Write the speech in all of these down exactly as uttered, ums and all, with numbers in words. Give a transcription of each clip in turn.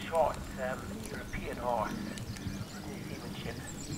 short um, European horse from the seamanship.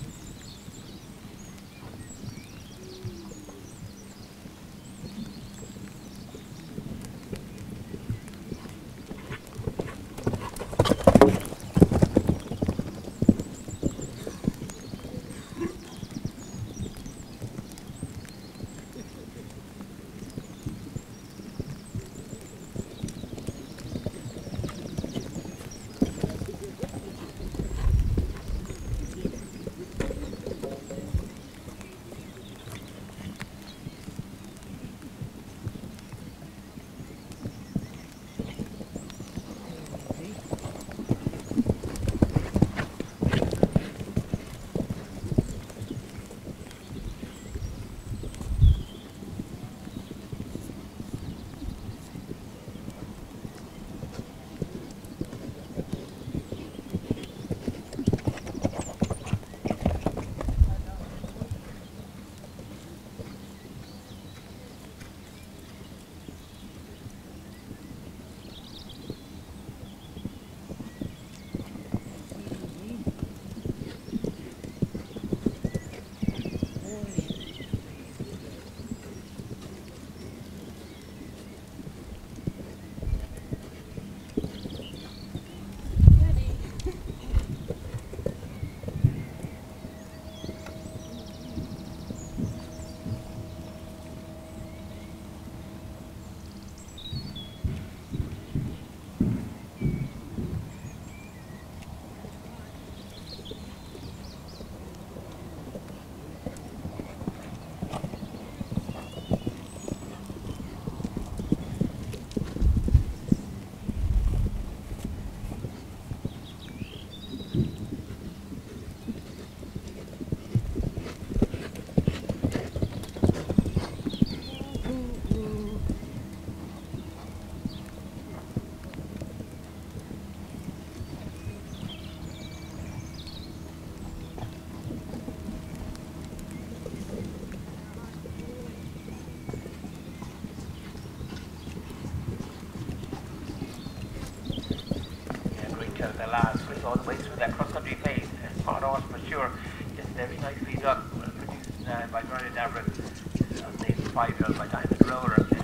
The lads went all the way through that cross-country phase, and spot on for sure. Just very nicely done, produced uh, by Grainne Davoren, uh, named five-year-old by Diamond Roller.